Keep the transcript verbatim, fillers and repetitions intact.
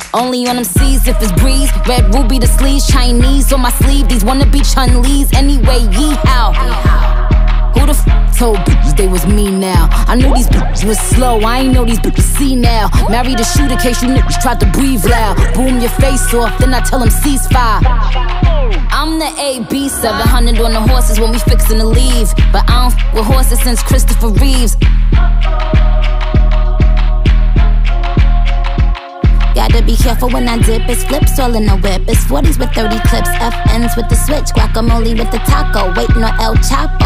Only on them C's if it's breeze. Red ruby the sleeves, Chinese on my sleeve. These wanna be Chun-Li's anyway, yee-how. Who the f told bitches they was me now? I knew these bitches was slow, I ain't know these bitches see now. Married a shooter case you niggas tried to breathe loud. Boom your face off, then I tell them ceasefire. I'm the A B, seven hundred on the horses when we fixin' to leave. But I don't f with horses since Christopher Reeves. Gotta be careful when I dip, it's flips all in the whip. It's forties with thirty clips, F Ns with the switch, guacamole with the taco, waiting on El Chapo.